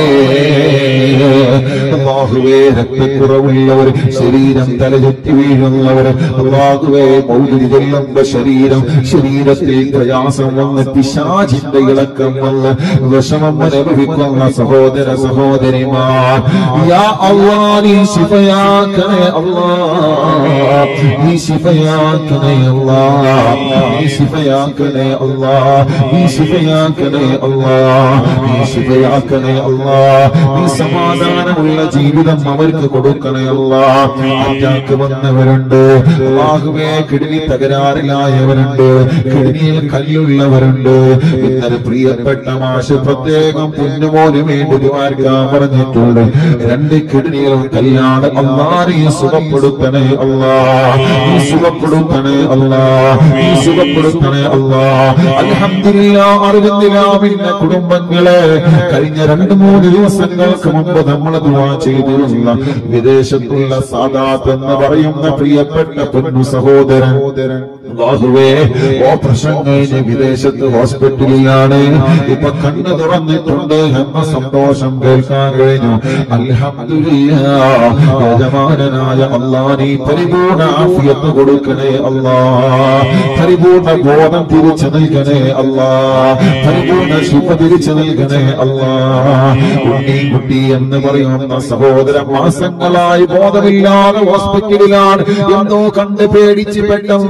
അല്ലാഹുവേ രക്തക്കുറവുള്ളവർ ശരീരം തലചുറ്റി വീഴുന്നവർ അല്ലാഹുവേ മൗലിദ് ചൊല്ലുന്ന ശരീരത്തിൽ പ്രയാസം വന്ന് പിശാചിന്റെ ഇളക്കം വന്ന് വിഷമം അനുഭവിക്കുന്ന സഹോദര സഹോദരിമാർ യാ അല്ലാഹ് നീ ശിഫയാക്കണേ അല്ലാഹ് നീ ശിഫയാക്കണേ അല്ലാഹ് നീ ശിഫയാക്കണേ അല്ലാഹ് നീ ശിഫയാക്കണേ അല്ലാഹ് ശിഫയാക്കണേ അല്ലാഹ് നീ സമാധാനമുള്ള ജീവിതം അവർക്ക് കൊടുക്കണേ അല്ലാഹ് അറ്റാക്ക് വന്നവരുണ്ട് അല്ലാഹുവേ കിഡ്നി തകരാറിലായവരുണ്ട് കിഡ്നിയിൽ കല്ലുള്ളവരുണ്ട് ഇന്നലെ പ്രിയപ്പെട്ട മാഷ് പ്രത്യേകം പൊന്നുമോന് വേണ്ടി ദുആർക്കാൻ പറഞ്ഞിട്ടുണ്ട് 2 കിഡ്നികളും കല്ലാണ് അല്ലാഹ് നീ സുഖപ്പെടുത്തണേ അല്ലാഹ് നീ സുഖപ്പെടുത്തണേ അല്ലാഹ് നീ സുഖപ്പെടുത്തണേ അല്ലാഹ് അൽഹംദുലില്ലാഹ് അറിവിന്റെ കുടുംബങ്ങളെ കഴിഞ്ഞ 2-3 ദിവസങ്ങൾക്ക് മുമ്പ് നമ്മൾ ദുആ ചെയ്തിരുന്ന വിദേശത്തുള്ള സാദാത്ത് എന്ന് പറയുന്ന പ്രിയപ്പെട്ട പൊന്നു സഹോദരൻ അല്ലാഹുവേ ഓപ്പറേഷൻ കഴിഞ്ഞ് വിദേശത്ത് ഹോസ്പിറ്റലിലാണ് ഇപ്പൊ കണ്ണ് തുറന്നിട്ടുണ്ട് എന്ന സന്തോഷം കേൾക്കാൻ കഴിഞ്ഞു അൽഹംദുലില്ലാഹ് യജമാനനായ അല്ലാഹ് നീ പരിപൂർണ ആഫിയത്ത് കൊടുക്കണേ അല്ലാഹ് പരിപൂർണ ബോധം തിരിച്ചു നൽകണേ അല്ലാഹ് പരിപൂർണ ശിഫ തിരിച്ചു നൽകണേ അല്ലാഹ് കുട്ടി എന്ന് പറയുന്ന സഹോദര മാസങ്ങളായി ബോധമില്ലാതെ ഹോസ്പിറ്റലിലാണ് എന്തോ കണ്ട് പേടിച്ച് പെട്ടെന്ന് ബോധം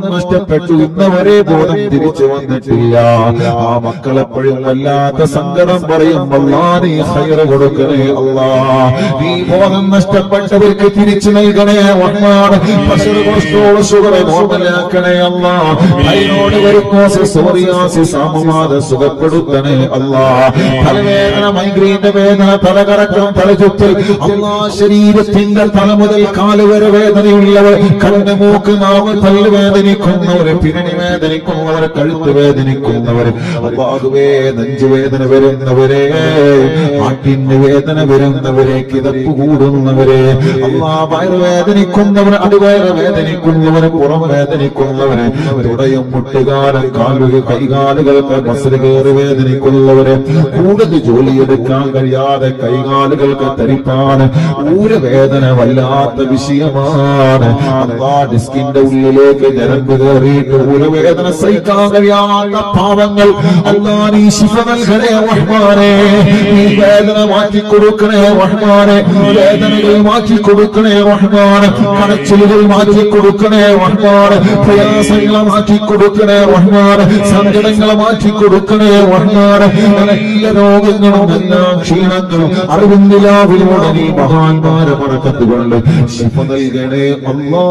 ബോധം നഷ്ടപ്പെട്ടു, ഇന്നവരെ ബോധം തിരിച്ചു വന്നിട്ടില്ല. ആ മക്കളെപ്പോഴും വല്ലാത്ത സങ്കടം പറയും, അല്ലാ നീ ഖൈറ് കൊടുക്കണേ അല്ലാ, നീ ബോധം നഷ്ടപ്പെട്ടവർക്ക് തിരിച്ചു നൽകണേ റഹ്മാൻ. പ്രഷർ, കൊളസ്ട്രോൾ, ഷുഗർ നോർമലാക്കണേ അല്ലാ. തൈറോയ്ഡ്, വെരിക്കോസ്, സോറിയാസിസ്, ആമവാദ സുഖപ്പെടുത്തണേ അല്ലാ. തലവേദന, മൈഗ്രെയിന്റെ വേദന, തലകറക്കം, തലചുറ്റൽ അല്ലാ, ശരീരത്തിന്റെ തല മുതൽ കാല് വരെ വേദനയുള്ളവർ, കണ്ണ്, മൂക്ക്, നാവ്, പല്ല് വേദനിക്കുന്നവര്, പിരണി വേദനിക്കുന്നവര്, കഴുത്ത് വേദനിക്കുന്നവര്, അല്ലാഹുവേ നെഞ്ചുവേദന വരുന്നവരെ, ആട്ടിന് വേദന വരുന്നവരെ, കിതപ്പ് കൂടുന്നവരെ, അല്ലാ വയറ് വേദനിക്കുന്നവര്, അടിവയറ് വേദനിക്കുന്നവര്, പുറം വേദനിക്കുന്നവര്, തുടയും മുട്ടുകാലം, കാലുകൾ, കൈകാലുകൾക്ക് മസിൽ കയറി വേദനിക്കുന്നവര്, കൂടുതൽ ജോലിയെടുക്കാൻ കഴിയാതെ കൈകാലുകൾക്ക് തരിപ്പാണ്, ഊരവേദന വല്ലാത്ത വിഷയമാണ്. അല്ലാ ഡിസ്കിന്റെ ഉള്ളിലേക്ക് ഞരമ്പ് കയറിയിട്ട് ഊരവേദന സഹിക്കാൻ കഴിയാത്ത പാവങ്ങൾ, അല്ലാ നീ ശിഫ നൽകണേ റഹ്മാനേ, നീ വേദന മാറ്റിക്കൊടുക്കണേ റഹ്മാനേ, വേദനകൾ മാറ്റിക്കൊടുക്കണേ റഹ്മാൻ, കടച്ചിലുകൾ മാറ്റിക്കൊടുക്കണേ റഹ്മാൻ, പ്രയാസങ്ങളെ മാറ്റിക്കൊടുക്കണേ റഹ്മാൻ, സങ്കടങ്ങളെ മാറ്റിക്കൊടുക്കണേ റഹ്മാൻ. എല്ലാ രോഗങ്ങളും എല്ലാ ക്ഷീണങ്ങളും അറിവിന്ദിലാവിലൂടെ നീ മഹാന്മാരെ മറക്കത്തുകൊണ്ട് ശിഫ നൽകണേ അല്ലാ.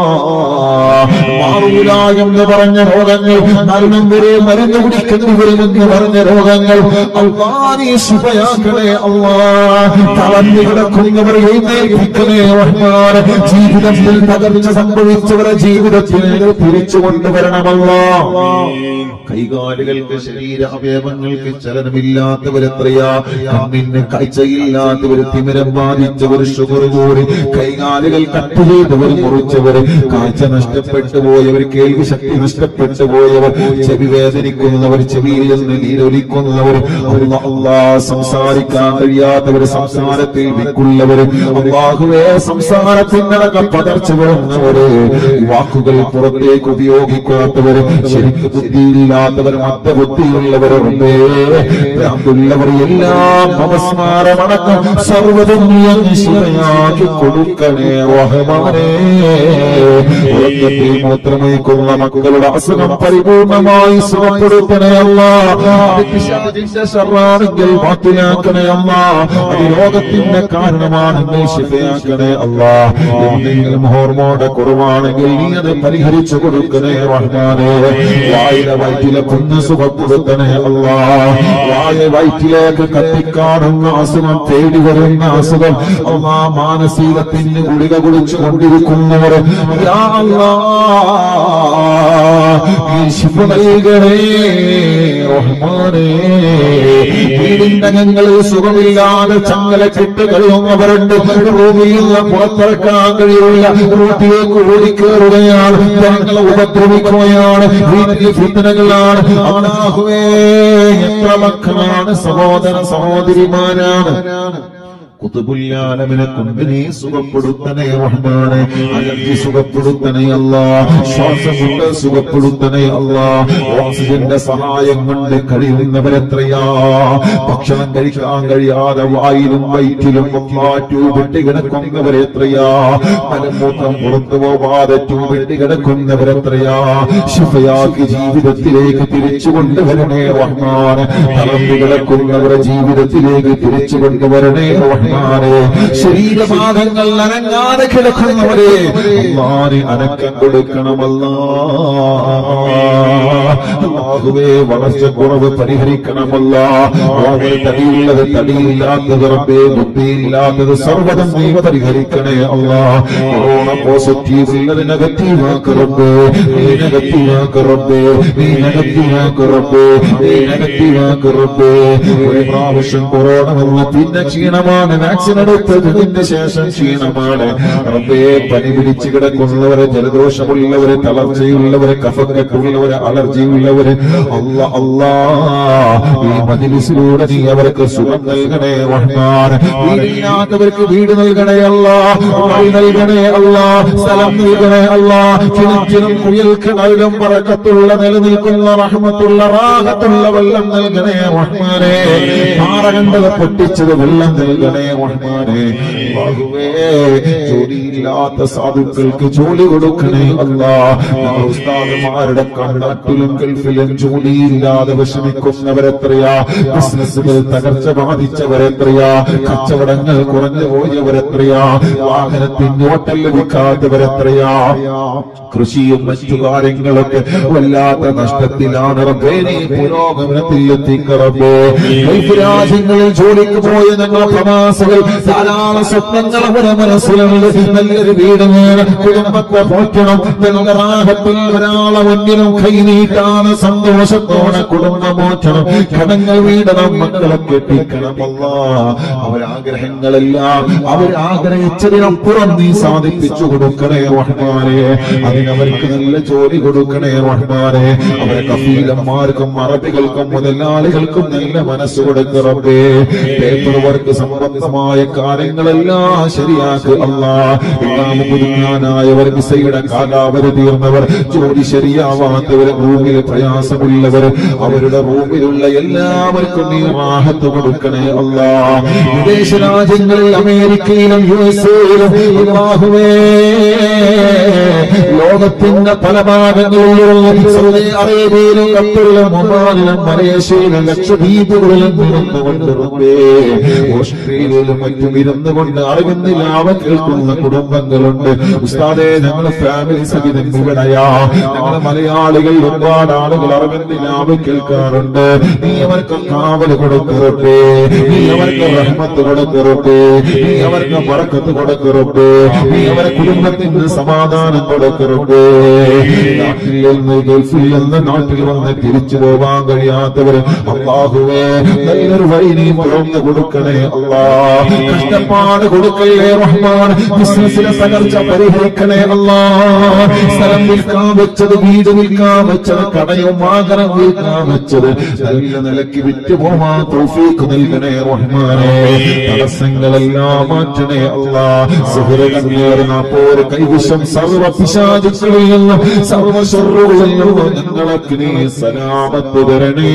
മാറൂല എന്ന് പറഞ്ഞ രോഗങ്ങൾ, മരണം വരെ മരുന്ന് കുടിക്കേണ്ടി വരുമെന്ന് പറഞ്ഞ രോഗങ്ങൾ അല്ലാ നീ ശിഫയാക്കണേ അല്ലാ. തളർന്നു കിടക്കുന്നവരെ എഴുന്നേൽപ്പിക്കണേ റഹ്മാൻ. ജീവിതത്തിൽ തകർച്ച സംഭവിച്ചവരെ ജീവിതത്തിൽ തിരിച്ചു കൊണ്ടുവരണമല്ലാ. കൈകാലുകൾക്ക്, ശരീര അവയവങ്ങൾക്ക് ചലനമില്ലാത്തവരെത്രയാ, കണ്ണിന് കാഴ്ചയില്ലാത്തവർ, തിമിരം ബാധിച്ചവർ, ഷുഗർ കൂടി, കൈകാലുകൾ കട്ട് ചെയ്തവർ, മുറിച്ചവർ, കാഴ്ച നഷ്ടപ്പെട്ടു പോയവർ, കേൾവി ശക്തി നഷ്ടപ്പെട്ടു പോയവർ, ചെവി വേദനിക്കുന്നവർ, ചെവിയിൽ നിന്ന് നീരൊലിക്കുന്നവർ, അല്ലാ സംസാരിക്കാൻ കഴിയാത്തവർ, സംസാരത്തിൽ വിക്കുള്ളവർ, അല്ലാഹുവേ സംസാരത്തിനടക്കം പതർച്ച വരുന്നവര്, വാക്കുകൾ പുറത്തേക്ക് ഉപയോഗിക്കാത്തവർ, ശരിക്ക് ബുദ്ധിയില്ലാത്തവർ, മദ്ദബുദ്ധിയുള്ളവർ, ഭ്രാന്തുള്ളവർ, എല്ലാം നമസ്കാരമടക്കം സർവ്വതും ശിവയാക്കി കൊടുക്കണേ റഹ്മാനേ. ഉറക്കത്തിൽ മൂത്രമൊഴിക്കുന്ന മക്കളുടെ അസുഖം പരിപൂർണമായി സുഖപ്പെടുത്തണേ അല്ലാ. ഷർറാണെങ്കിൽ ബാത്തിലാക്കണേ അല്ലാ. അത് രോഗത്തിന്റെ കാരണമാണെങ്കിൽ ശിഫയാക്കണേ അല്ലാ. എന്തെങ്കിലും ഹോർമോണിന്റെ കുറവാണെങ്കിൽ നീ അത് പരിഹരിച്ചു കൊടുക്കണേ റഹ്മാനേ. വായിലെ വയറ്റിലെ കുഞ്ഞ് സുഖപ്പെടുത്തണേ അല്ലാ. വായ വയറ്റിലേക്ക് കത്തിക്കാണുന്ന അസുഖം, തേടി വരുന്ന അസുഖം അല്ലാ, മാനസികത്തിന് ഗുളിക കുടിച്ചു കൊണ്ടിരിക്കുന്നവർ യാ അല്ലാ ശിഫ നൽകണേ റഹ്മാനേ. വീടിനകങ്ങളിൽ സുഖമില്ലാതെ ചങ്ങലക്കിട്ട് കഴിയുന്നവരുണ്ട്, റൂമിൽ നിന്ന് പുറത്തിറക്കാൻ കഴിയില്ല, റൂട്ടിലേക്ക് ഓടിക്കേറുകയാണ്, ജനങ്ങളെ ഉപദ്രവിക്കുകയാണ്, വീട്ടിൽ ഫിത്നകളാണ്. അല്ലാഹുവേ എത്ര മക്കളാണ്, സഹോദര സഹോദരിമാരാണ്. കുതുബുല്ലാലമിനെ കൊണ്ട് നീ സുഖപ്പെടുത്തണേ റഹ്മാനേ. അലർജി സുഖപ്പെടുത്തണേ അല്ലാ. ശ്വാസമുട്ട് സുഖപ്പെടുത്തണേ അല്ലാ. ഓക്സിജന്റെ സഹായം കൊണ്ട് കഴിയുന്നവരെത്രയാ, ഭക്ഷണം കഴിക്കാൻ കഴിയാതെ വായിലും വയറ്റിലും ട്യൂബിട്ട് കിടക്കുന്നവരെത്രയാ, മലമൂത്രം പുറത്തു പോവാതെ ട്യൂബിട്ട് കിടക്കുന്നവരെത്രയാ. ശിഫയാക്കി ജീവിതത്തിലേക്ക് തിരിച്ചു കൊണ്ടുവരണേ റഹ്മാൻ. തളർന്നു കിടക്കുന്നവരെ ജീവിതത്തിലേക്ക് തിരിച്ചു കൊണ്ടുവരണേ റഹ്മാൻ. ശരീരഭാഗങ്ങൾ അനങ്ങാതെ കിടക്കുന്നവരെ അല്ലാഹുവേ അനക്കം കൊടുക്കണമല്ലാ. അല്ലാഹുവേ വളർച്ച കുറവ് പരിഹരിക്കണമല്ലാ. തടിയുള്ളത് തടിയില്ലാത്തത് റബ്ബേ, ബുദ്ധിയില്ലാത്തത് സർവ്വതും നീ പരിഹരിക്കണേ അല്ലാ. കൊറോണ പോസിറ്റീവ് ഉള്ളത് നെഗറ്റീവാക്ക് റബ്ബേ, നീ നെഗറ്റീവാക്ക് റബ്ബേ, നീ നെഗറ്റീവാക്ക് റബ്ബേ, നീ നെഗറ്റീവാക്ക് റബ്ബേ. ഒരു പ്രാവശ്യം കൊറോണ വന്ന് പിന്നെ ക്ഷീണമാണ്, വാക്സിൻ എടുത്തതിന് ശേഷം ക്ഷീണമാണ് റബ്ബേ. പനി പിടിച്ചു കിടക്കുന്നവരെ, ജലദോഷമുള്ളവരെ, തളർച്ചയുള്ളവരെ, കഫക്കെട്ടുള്ളവരെ, അലർജിയുള്ളവരെ കഴിയുന്നവര് അല്ലാ അല്ലാ ഈ മജ്‌ലിസിലൂടെ നീ അവർക്ക് സുഖം നൽകണേ റഹ്മാൻ. വീടില്ലാത്തവർക്ക് വീട് നൽകണേ അല്ലാ, വഴി നൽകണേ അല്ലാ, സ്ഥലം നൽകണേ അല്ലാ. കിണറ്റിലും കുയൽക്കിണറിലും ബറക്കത്തുള്ള നിലനിൽക്കുന്ന റഹ്മത്തുള്ള റാഹത്തുള്ള വെള്ളം നൽകണേ റഹ്മാനേ. പാറകണ്ടത് പൊട്ടിച്ചത് വെള്ളം നൽകണേ റഹ്മാനേ. അല്ലാഹുവേ ജോലിയില്ലാത്ത സാധുക്കൾക്ക് ജോലി കൊടുക്കണേ അല്ലാ. ഉസ്താദുമാരുടെ നാട്ടിലും ഗൾഫിലും ജോലിയില്ലാതെ വിഷമിക്കുന്നവരെത്രയാ, ബിസിനസ്സുകൾ തകർച്ച ബാധിച്ചവരെത്രയാ, കച്ചവടങ്ങൾ കുറഞ്ഞു പോയവരെത്രയാ, വാഹനത്തിന് ഓട്ടം ലഭിക്കാത്തവരെത്രയാ, കൃഷിയും മറ്റു കാര്യങ്ങളൊക്കെ വല്ലാത്ത നഷ്ടത്തിലാണ് റബ്ബേ. നീ പുരോഗമനത്തിൽ എത്തിക്കറബേ. ഗൾഫ് രാജ്യങ്ങളിൽ ജോലിക്ക് പോയ ഞങ്ങളെ പ്രവാസികൾ ധാരാളം സ്വപ്നങ്ങൾ അവരെ മനസ്സിലുണ്ട്. നല്ലൊരു വീട് വേണം, കുടുംബത്തെ പോറ്റണം, നല്ല റാഹത്തിൽ ഒരാളെ മുന്നിലും കൈനീട്ടാണ്, സന്തോഷത്തോടെ കുടുംബം പോറ്റണം, കടങ്ങൾ വീടണം, മക്കളെ കെട്ടിക്കണം. അല്ലാ അവരാഗ്രഹങ്ങളെല്ലാം അവരാഗ്രഹിച്ചതിനപ്പുറം നീ സാധിപ്പിച്ചു കൊടുക്കണേ റഹ്മാനേ. അതിനവർക്ക് നല്ല ജോലി കൊടുക്കണേ റഹ്മാനേ. അവരെ കഫീലന്മാർക്കും അറബികൾക്കും മുതലാളികൾക്കും നല്ല മനസ്സ് കൊടുക്കറബേ. പേപ്പർ വർക്ക് സംബന്ധമായ കാര്യങ്ങളെല്ലാം ശരിയാക്കുക അല്ലാ. ഇമാം പുതുങ്ങാനായവർ, വിസയുടെ കാലാവധി തീർന്നവർ, ജോലി ശരിയാവാത്തവർ, റൂമിൽ പ്രയാസമുള്ളവർ, അവരുടെ റൂമിലുള്ള എല്ലാവർക്കും നീ റാഹത്ത് കൊടുക്കണേ അല്ലാ. വിദേശ രാജ്യങ്ങളിൽ അമേരിക്കയിലും USA-യിലും അല്ലാഹുവേ ലോകത്തിന്റെ പല ഭാഗങ്ങളിലും സൗദി അറേബ്യയിലും ഖത്തറിലും ഒമാനിലും മലേഷ്യയിലും ലക്ഷദ്വീപുകളിലും ഇരുന്നുകൊണ്ട് ഓസ്ട്രേലിയയിലും മറ്റും ഇരുന്നുകൊണ്ട് അറിവിന്റെ ലാഭം കേൾക്കുന്ന കുടുംബങ്ങളുണ്ട്. ഉസ്താദേ ഞങ്ങളുടെ ഫാമിലി സഹിതം ഇവിടെയാ. ഞങ്ങളുടെ മലയാളികൾ ഒരുപാട് ആളുകൾ അറിവിന്റെ ലാഭം കേൾക്കാറുണ്ട്. നീ അവർക്ക് കാവല് കൊടുക്കറട്ടെ, നീ അവർക്ക് റഹ്മത്ത് കൊടുക്കറട്ടെ, നീ അവർക്ക് ബറക്കത്ത് കൊടുക്കറട്ടെ, നീ അവരെ കുടുംബത്തിന് സമാധാനം കൊടുക്കറട്ടെ. നാട്ടിൽ നിന്ന് ഗൾഫിൽ നിന്ന് നാട്ടിൽ വന്ന് തിരിച്ചു പോവാൻ കഴിയാത്തവര് അല്ലാഹുവേ നല്ലൊരു വഴി നീ തുറന്നു കൊടുക്കണേ അല്ലാ. കഷ്ടപ്പാട് കൊടുക്കല്ലേ റഹ്മാൻ. ബിസിനസ്സിലെ തകർച്ച പരിഹരിക്കണേ അല്ലാ. സ്ഥലം വിൽക്കാൻ വെച്ചത്, വീട് വിൽക്കാൻ വെച്ചത്, കടയും വാഹനം വിൽക്കാൻ വെച്ചത് നല്ല നിലയ്ക്ക് വിറ്റ് പോവാൻ തൗഫീഖ് നൽകണേ റഹ്മാനേ. തടസ്സങ്ങളെല്ലാം മാറ്റണേ അല്ലാ. സുഹൃത്തുക്കളേറുന്ന പോര് കൈവിഷം സർവ പിശാചുക്കളിൽ നിന്നും സർവ ശർറുകളിൽ നിന്നും ഞങ്ങൾക്ക് നീ സലാമത്ത് തരണേ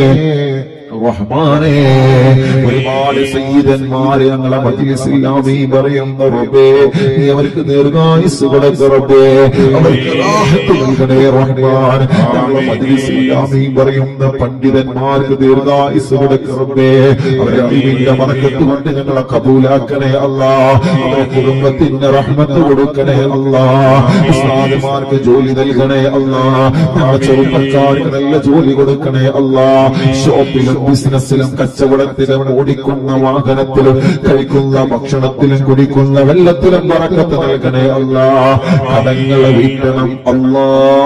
റഹ്മാനേ. ഒരുപാട് സയ്യിദന്മാരെ ഞങ്ങളെ മജ്‌ലിസിൽ ആമീൻ പറയുന്ന റബ്ബേ, നീ അവർക്ക് ദീർഘായുസ്സ് കൊടുക്ക റബ്ബേ, അവർക്ക് റാഹത്ത് നൽകണേ റഹ്മാൻ. ഞങ്ങളെ മജ്‌ലിസിൽ ആമീൻ പറയുന്ന പണ്ഡിതന്മാർക്ക് ദീർഘായുസ്സ് കൊടുക്ക റബ്ബേ, അവരെ അറിവിന്റെ ബറക്കത്ത് കൊണ്ട് ഞങ്ങളെ കബൂലാക്കണേ അല്ലാ. അവരെ കുടുംബത്തിന് റഹ്മത്ത് കൊടുക്കണേ അല്ലാ. ഉസ്താദുമാർക്ക് ജോലി നൽകണേ അല്ലാ. ഞങ്ങളെ ചെറുപ്പക്കാർക്ക് നല്ല ജോലി കൊടുക്കണേ അല്ലാ. ഷോപ്പിലും ബിസിനസ്സിലും കച്ചവടത്തിലും ഓടിക്കുന്ന വാഹനത്തിലും കഴിക്കുന്ന ഭക്ഷണത്തിലും കുടിക്കുന്ന വെള്ളത്തിലും ബറക്കത്ത് നൽകണേ അല്ലാ. കടങ്ങൾ വീട്ടണം അല്ലാ.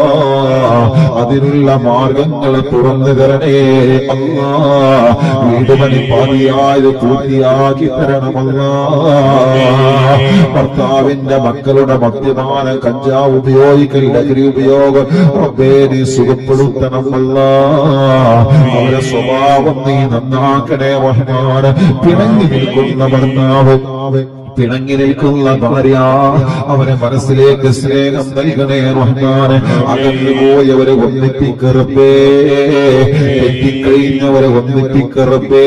അതിനുള്ള മാർഗങ്ങൾ തുറന്നു തരണേ അല്ലാ. വീട് പണി പാതിയായത് പൂർത്തിയാക്കി തരണമല്ലാ. ഭർത്താവിന്റെ മക്കളുടെ മദ്യപാന കഞ്ചാവ് ഉപയോഗിക്കൽ, ലഹരി ഉപയോഗം റബ്ബേ നീ സുഖപ്പെടുത്തണമല്ലാ. അവരെ സ്വഭാവം നീ നന്നാക്കണേ റഹ്മാൻ. പിണങ്ങി നിൽക്കുന്ന ഭർത്താവ്, പിണങ്ങി നിൽക്കുന്ന ഭാര്യ, അവരെ മനസ്സിലേക്ക് സ്നേഹം നൽകണേ റഹ്മാൻ. അകന്നു പോയവരെ ഒന്നിപ്പിക്കറപ്പേ, തെറ്റിക്കഴിഞ്ഞവരെ ഒന്നിപ്പിക്കറപ്പേ.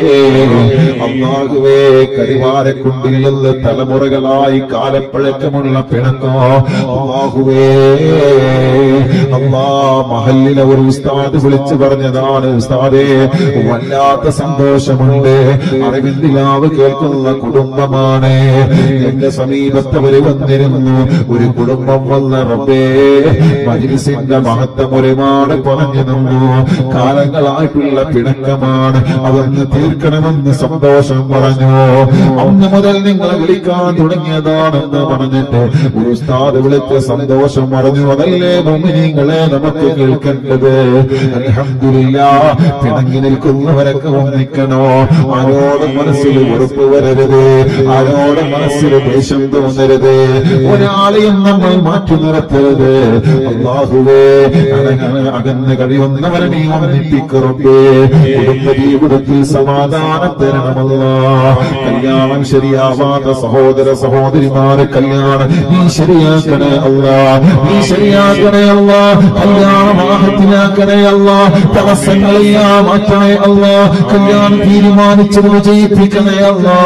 അല്ലാഹുവേ കരിവാരക്കുണ്ടിൽ നിന്ന് തലമുറകളായി കാലപ്പഴക്കമുള്ള പിണക്കോ അല്ലാഹുവേ. അല്ലാ മഹല്ലിലെ ഒരു ഉസ്താദ് വിളിച്ചു പറഞ്ഞതാണ്, ഉസ്താദേ വല്ലാത്ത സന്തോഷമുണ്ട്, അറിവിന്ദിലാവ് കേൾക്കുന്ന കുടുംബമാണ്. എന്റെ സമീപത്തവര് വന്നിരുന്നു, ഒരു കുടുംബം വന്ന റബ്ബേ മജ്‌ലിസിന്റെ മഹത്വം ഒരുപാട് പറഞ്ഞു നിന്നു. കാലങ്ങളായിട്ടുള്ള പിണക്കമാണ്, അതൊന്ന് തീർക്കണമെന്ന് സന്തോഷം പറഞ്ഞു. അന്ന് മുതൽ നിങ്ങളെ വിളിക്കാൻ തുടങ്ങിയതാണെന്ന് പറഞ്ഞിട്ട് ഒരു ഉസ്താദ് വിളിച്ച് സന്തോഷം പറഞ്ഞു. അതല്ലേ മുഅ്മിനീങ്ങളെ നമുക്ക് കേൾക്കേണ്ടത്. അൽഹംദുലില്ലാഹ്. പിണങ്ങി നിൽക്കുന്നവരൊക്കെ ഒന്നിക്കണോ. ആരോടും മനസ്സിൽ വെറുപ്പ് വരരുത്, ആരോടും ഒരാളോട് മനസ്സിൽ ദേഷ്യം തോന്നരുത്, ഒരാളെയും നമ്മൾ മാറ്റി നിർത്തരുത്. അല്ലാഹുവേ അകന്ന് കഴിയുന്നവരെ നീ ഒന്നിപ്പിക്കറബേ. കുടുംബ ജീവിതത്തിൽ സമാധാനം തരണമല്ലാ. കല്യാണം ശരിയാവാത്ത സഹോദര സഹോദരിമാരെ കല്യാണം നീ ശരിയാക്കണേ അല്ലാ, നീ ശരിയാക്കണേ അല്ലാ. കല്യാണം ആഹത്തിലാക്കണേ അല്ലാ. തടസ്സങ്ങളെല്ലാം മാറ്റണേ അല്ലാ. കല്യാണം തീരുമാനിച്ചത് വിജയിപ്പിക്കണേ അല്ലാ.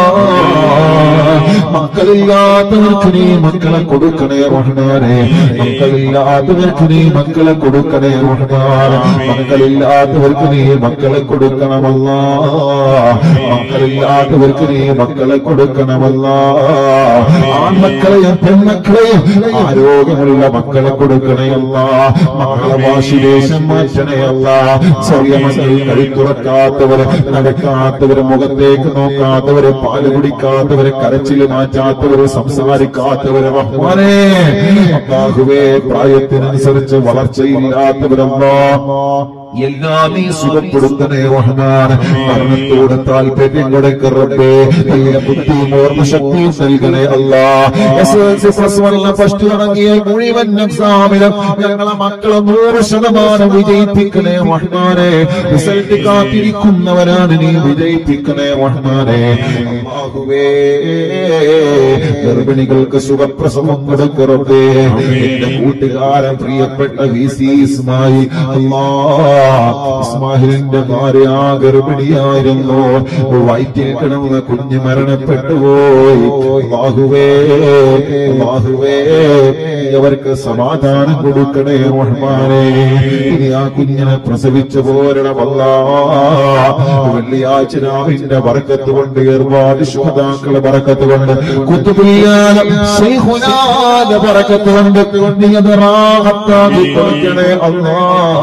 മക്കളില്ലാത്തവർക്ക് നീ മക്കളെ കൊടുക്കണേ റഹ്മാനേ. മക്കളില്ലാത്തവർക്ക് നീ മക്കളെ കൊടുക്കണേ റഹ്മാൻ. മക്കളില്ലാത്തവർക്ക് നീ മക്കളെ കൊടുക്കണമല്ലാ. മക്കളില്ലാത്തവർക്ക് നീ മക്കളെ കൊടുക്കണമല്ലാ. ആൺമക്കളെയും പെൺമക്കളെയും ആരോഗ്യമുള്ള മക്കളെ കൊടുക്കണയല്ലാ. മക്കളെ വാശിദേശം മാറ്റണയല്ലാ. ചെറിയ മക്കൾ കഴുത്തുറക്കാത്തവര്, നടക്കാത്തവര്, മുഖത്തേക്ക് നോക്കാത്തവര്, പാല് കുടിക്കാത്തവര്, കരച്ചിൽ മാറ്റാത്തവര്, സംസാരിക്കാത്തവര് റഹ്മാനേ. അല്ലാഹുവേ പ്രായത്തിനനുസരിച്ച് വളർച്ചയില്ലാത്തവരല്ലാ എല്ലാം നീ സുഖപ്പെടുത്തണേ റഹ്മാൻ. മരണത്തോട് താല്പര്യം കൊടുക്കറബേ. ബുദ്ധിയും ഓർമ്മശക്തിയും നൽകണേ അല്ലാ. ഫസ്റ്റ് തുടങ്ങിയ മുഴുവൻ എക്സാമിലും ഞങ്ങളെ മക്കളെ 100% വിജയിപ്പിക്കണേ റഹ്മാനെ. റിസൾട്ട് കാത്തിരിക്കുന്നവരാണ് നീ വിജയിപ്പിക്കണേ റഹ്മാനെ. അല്ലാഹുവേ ഗർഭിണികൾക്ക് സുഖപ്രസവം കൊടുക്കറബേ. എന്റെ കൂട്ടുകാരൻ പ്രിയപ്പെട്ട VC ഇസ്മായിൽ അല്ലാ, ഇസ്മാഹിലിന്റെ ഭാര്യ ഗർഭിണിയായിരുന്നു. വയറ്റിൽ കിടന്ന കുഞ്ഞ് മരണപ്പെട്ടുപോയി. അല്ലാഹുവേ അല്ലാഹുവേ അവർക്ക് സമാധാനം കൊടുക്കണേ റഹ്മാനേ. ഇനി ആ കുഞ്ഞിനെ പ്രസവിച്ചു പോരണമല്ലാ. വെള്ളിയാഴ്ച രാവിന്റെ ബറക്കത്ത് കൊണ്ട്, ഒരുപാട് ശുഹദാക്കളെ ബറക്കത്ത് കൊണ്ട്, കുത്തുബിയാല ശൈഖുനാന്റെ ബറക്കത്ത് കൊണ്ട് നീ അത് റാഹത്താക്കി കൊടുക്കണേ അല്ലാ.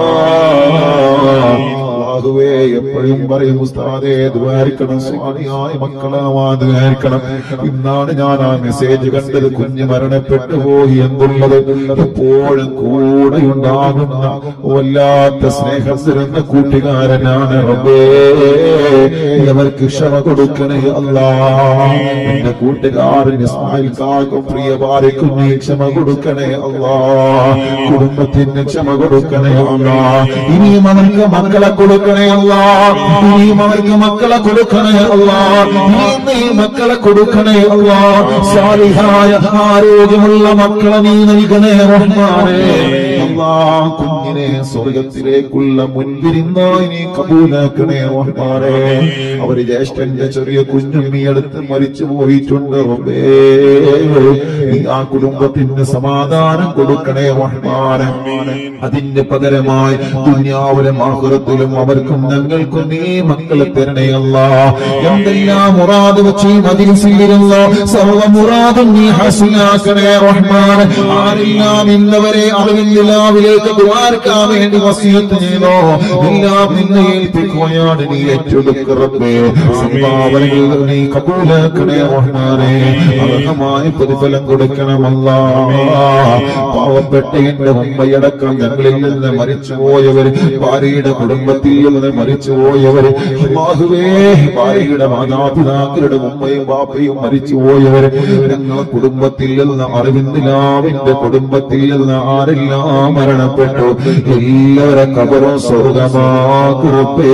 അല്ലാഹുവേ എപ്പോഴും പറയും ഉസ്താദേ ദ്വാരിക്കണം, സ്വാലിയായ മക്കളാവാതിരിക്കണം. ഇന്നാണ് ഞാൻ ആ മെസ്സേജ് കണ്ടത്, കുഞ്ഞ് മരണപ്പെട്ടു പോയി എന്നുള്ളത്. എപ്പോഴും കൂടെയുണ്ടാകുന്ന വല്ലാത്ത സ്നേഹം തരുന്ന കൂട്ടുകാരനാണ് റബ്ബേ. അവർക്ക് ക്ഷമ കൊടുക്കണേ അല്ലാ. എന്റെ കൂട്ടുകാരൻ ഇസ്മായിൽ കാക്കും പ്രിയ ഭാര്യക്കും നീ ക്ഷമ കൊടുക്കണേ അല്ലാ. കുടുംബത്തിന് ക്ഷമ കൊടുക്കണേ അല്ലാ. ഇനിയും അവർക്ക് മക്കളെ കൊടുക്കണേ അല്ലാ. ഇനിയും അവർക്ക് മക്കളെ കൊടുക്കണേ അല്ലാ. ഇനിയും നീ മക്കളെ കൊടുക്കണേ അല്ലാ. സാലിഹായ ആരോഗ്യമുള്ള മക്കളെ നീ നൽകണേ റഹ്മാനേ. അല്ലാ കുഞ്ഞിനെ സ്വർഗത്തിലേക്കുള്ള മുൻവിരുന്നായി നീ കബൂലാക്കണേ റഹ്മാനേ. അവര് ജ്യേഷ്ഠന്റെ ചെറിയ കുഞ്ഞും നീ അടുത്ത് മരിച്ചു പോയിട്ടുണ്ട് റബ്ബേ. നീ ആ കുടുംബത്തിന് സമാധാനം കൊടുക്കണേ റഹ്മാനേ. അതിന്റെ പകരമായി ദുനിയാവിലും ആഖിറത്തിലും അവർക്കും ഞങ്ങൾക്കും നീ മക്കളെ തരണേ അല്ലാ. എന്തെല്ലാം മുറാദ് വെച്ച് മദ്രസയിലുള്ള സർവ്വ മുറാദും നീ ഹസനാക്കണേ റഹ്മാൻ. ആരെല്ലാം ഇന്നവരെ അറിവില്ലാവിലേക്ക് ദ്വാരക്കാൻ വേണ്ടി വസിയത്ത് ചെയ്തോ എല്ലാം നിന്നെ ഏൽപ്പിക്കുകയാണ്. നീ ഏറ്റെടുക്ക റബ്ബേ. സംഭാവനകൾ നീ കബൂലാക്കണേ റഹ്മാനേ. അർഹമായ പ്രതിഫലം കൊടുക്കണമല്ലാ. പാവപ്പെട്ട എന്റെ ഉമ്മയടക്കം ഞങ്ങളിൽ നിന്ന് മരിച്ചുപോയവർ, ഭാര്യയുടെ കുടുംബത്തിൽ നിന്ന് മരിച്ചുപോയവർ, അല്ലാഹുവേ ഭാര്യയുടെ മാതാപിതാക്കളുടെ ഉമ്മയും ബാപ്പയും മരിച്ചുപോയവർ, ഞങ്ങളെ കുടുംബത്തിൽ നിന്ന് അറിവിന്ദിലാവിന്റെ കുടുംബത്തിൽ നിന്ന് ആരെല്ലാം മരണപ്പെട്ടു എല്ലാവരെ ഖബറും സ്വർഗമാക്കറബേ,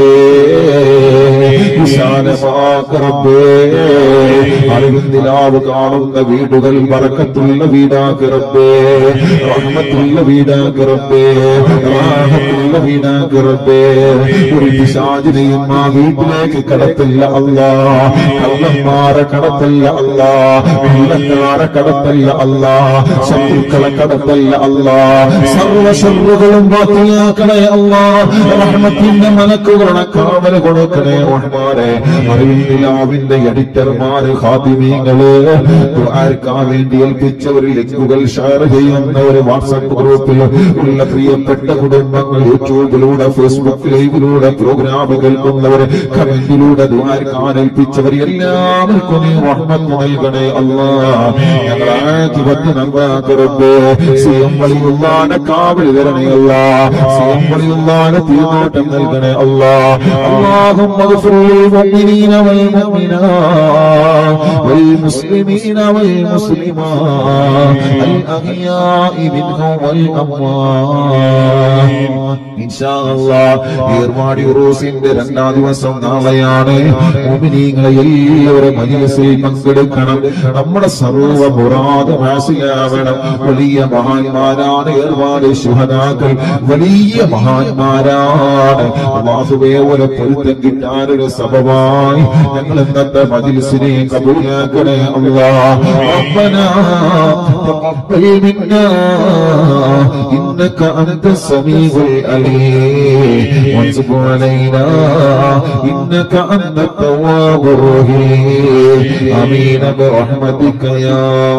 വിശാലമാക്കറബേ. അറിവിന്ദിലാവ് കാണുന്ന വീടുകൾ ബറക്കത്തുള്ള വീടാക്കറബേ, റഹ്മത്തുള്ള വീടാക്കറബേ, റാഹത്തുള്ള വീടാക്കറബേ. ഒരു പിശാചിനെയും ആ വീട്ടിലേക്ക് കടത്തില്ല അല്ലാ. കള്ളന്മാരെ കടത്തല്ല അല്ലാ. വെള്ളക്കാരെ കടത്തല്ല അല്ലാ. ശത്രുക്കളെ കടത്തല്ല അല്ലാ. സർവ ശത്രുക്കളും ബാത്തിലാക്കണേ അല്ലാ. റഹ്മത്തിന്റെ മലക്കുകളുടെ കാവൽ കൊടുക്കണേ റഹ്മാനേ. അറിവിന്ദിലാവിന്റെ എഡിറ്റർമാര്, ഖാദിമീങ്ങള്, ദുആർക്കാൻ വേണ്ടി ഏൽപ്പിച്ച ഒരു ലിങ്കുകൾ ഷെയർ ചെയ്യുന്ന ഒരു വാട്സ്ആപ്പ് ഗ്രൂപ്പിൽ ഉള്ള പ്രിയപ്പെട്ട കുടുംബങ്ങൾ, യൂട്യൂബിലൂടെ ഫേസ്ബുക്ക് ലൈവിലൂടെ പ്രോഗ്രാം കേൾക്കുന്നവര്, കമന്റിലൂടെ ദുആർക്കാൻ ഏൽപ്പിച്ചവർ എല്ലാവർക്കും നീ റഹ്മത്ത് നൽകണേ അല്ലാ. ഞങ്ങളെ ജീവിതത്തിൽ നന്മ റബ്ബേ. സിയം വലിയുള്ളാനെ കാവൽ തരണേ അല്ലാഹ്. സിയമ്പളിയുള്ളാഹ് തീർന്നോട്ടം നൽകണേ അല്ലാഹ്. اللهم اغفر للمؤمنين والمؤمنات والمسلمين والمسلمات الأحياء منهم والأموات إن شاء الله. ഏർവാടി ഉറൂസിന്റെ രണ്ടാം ദിവസം നാളെയാണ്. മുഅ്മിനീങ്ങളെ എല്ലാവരും മജ്‌ലിസിൽ പങ്കെടുക്കണം. നമ്മുടെ സർവ്വ മുറാദും ഹാസിലാവണം. വലിയ മഹാന്മാരാണ് ഏർവാടി ശുഹദാക്കൾ, വലിയ മഹാന്മാരാണ്. അല്ലാഹുവേ ഒരു പൊരുത്തം കിട്ടാനൊരു സബബായി ഞങ്ങൾ ഇന്നത്തെ മജ്‌ലിസിനെ കബൂലാക്കണേ അല്ലാഹ്. റബ്ബനാ തഖബ്ബൽ മിന്നാ ഇന്നക അൻത സമീഉൽ അലീം വതുബ് അലൈനാ ഇന്നക അൻത തവ്വാബുർ റഹീം. ആമീൻ ബിറഹ്മതിക യാ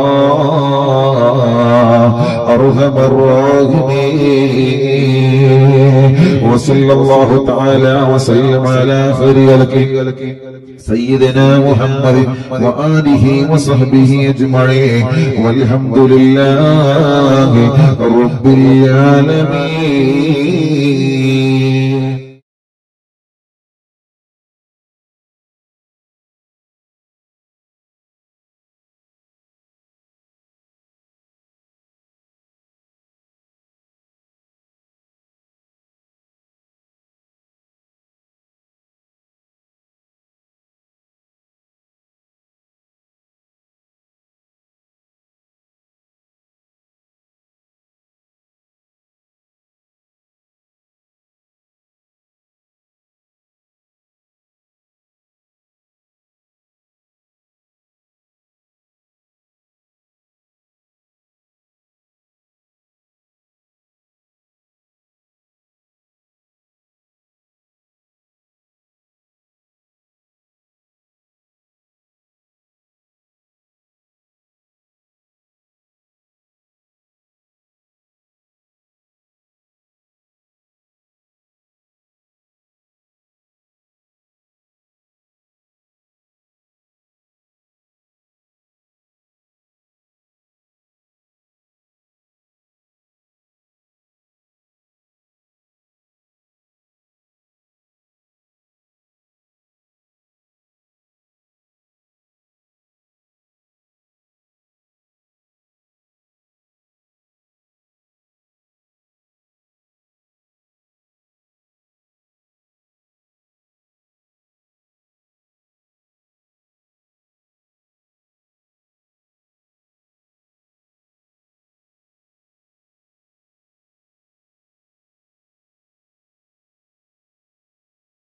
അർഹമർ റഹീമീൻ. വസല്ലല്ലാഹു തആല وسلم على خير خلقه سيدنا محمد وآله وصحبه أجمعين والحمد لله رب العالمين.